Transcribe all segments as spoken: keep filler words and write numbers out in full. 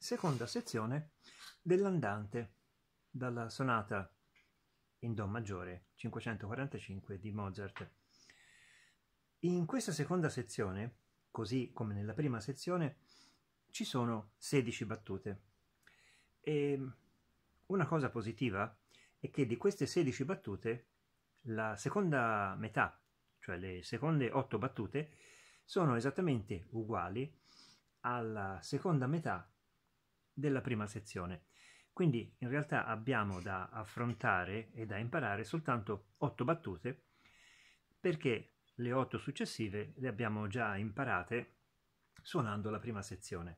seconda sezione dell'andante dalla sonata in Do maggiore cinquecentoquarantacinque di Mozart. In questa seconda sezione, così come nella prima sezione, ci sono sedici battute. E una cosa positiva è che di queste sedici battute la seconda metà, cioè le seconde otto battute, sono esattamente uguali alla seconda metà della prima sezione. Quindi in realtà abbiamo da affrontare e da imparare soltanto otto battute, perché le otto successive le abbiamo già imparate suonando la prima sezione.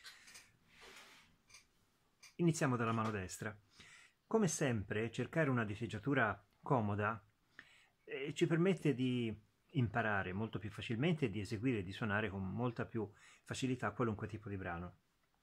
Iniziamo dalla mano destra. Come sempre, cercare una diteggiatura comoda eh, ci permette di imparare molto più facilmente e di eseguire e di suonare con molta più facilità qualunque tipo di brano.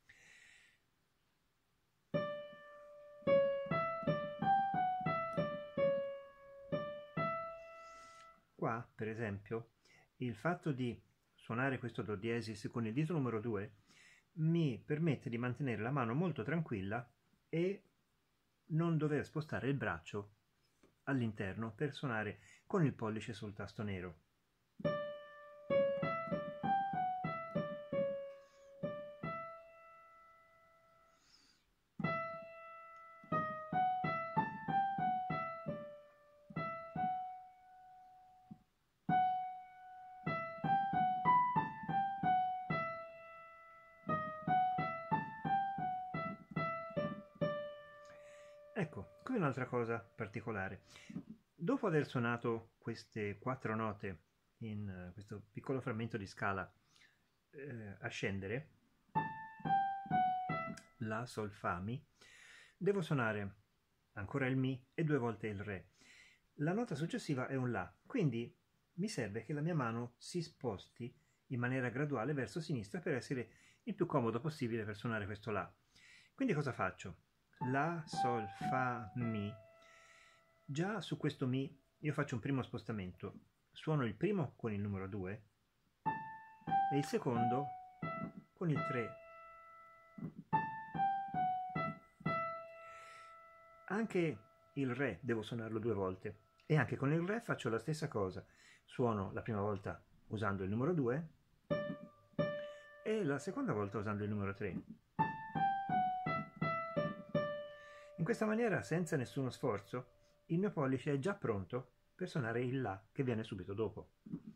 Qua, per esempio, il fatto di suonare questo Do diesis con il dito numero due mi permette di mantenere la mano molto tranquilla e non dover spostare il braccio all'interno per suonare con il pollice sul tasto nero. Ecco, qui un'altra cosa particolare. Dopo aver suonato queste quattro note in uh, questo piccolo frammento di scala eh, a scendere, La, Sol, Fa, Mi, devo suonare ancora il Mi e due volte il Re. La nota successiva è un La, quindi mi serve che la mia mano si sposti in maniera graduale verso sinistra per essere il più comodo possibile per suonare questo La. Quindi cosa faccio? La, Sol, Fa, Mi. Già su questo Mi io faccio un primo spostamento. Suono il primo con il numero due e il secondo con il tre. Anche il Re devo suonarlo due volte e anche con il Re faccio la stessa cosa. Suono la prima volta usando il numero due e la seconda volta usando il numero tre. In questa maniera, senza nessuno sforzo, il mio pollice è già pronto per suonare il La che viene subito dopo.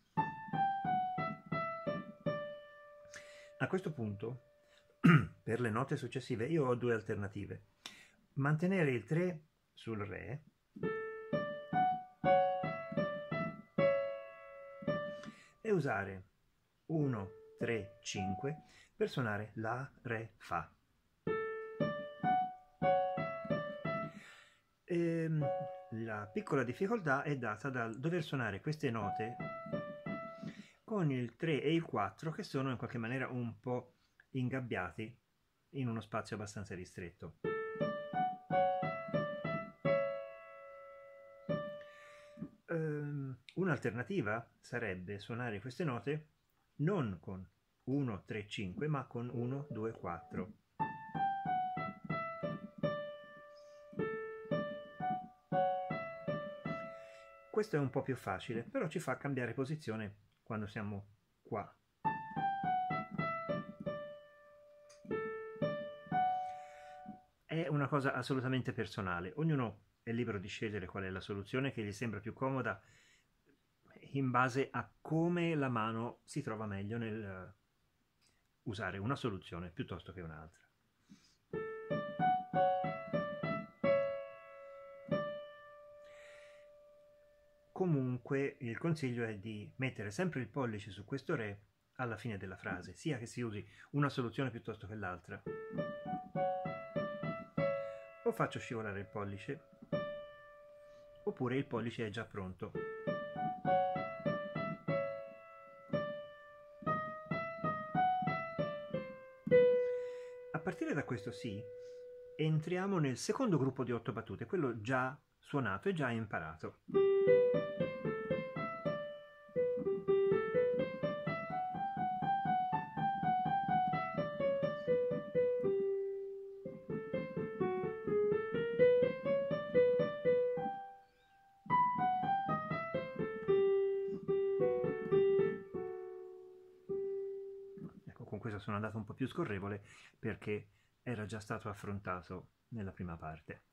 A questo punto, per le note successive, io ho due alternative. Mantenere il tre sul Re e usare uno, tre, cinque per suonare La, Re, Fa. E la piccola difficoltà è data dal dover suonare queste note con il tre e il quattro che sono in qualche maniera un po' ingabbiati in uno spazio abbastanza ristretto. Um, un'alternativa sarebbe suonare queste note non con uno, tre, cinque ma con uno, due, quattro. Questo è un po' più facile, però ci fa cambiare posizione quando siamo qua. È una cosa assolutamente personale, ognuno è libero di scegliere qual è la soluzione che gli sembra più comoda in base a come la mano si trova meglio nel usare una soluzione piuttosto che un'altra. Comunque il consiglio è di mettere sempre il pollice su questo Re alla fine della frase, sia che si usi una soluzione piuttosto che l'altra. O faccio scivolare il pollice, oppure il pollice è già pronto. A partire da questo Si, entriamo nel secondo gruppo di otto battute, quello già suonato e già imparato. questo sono andato un po' più scorrevole perché era già stato affrontato nella prima parte.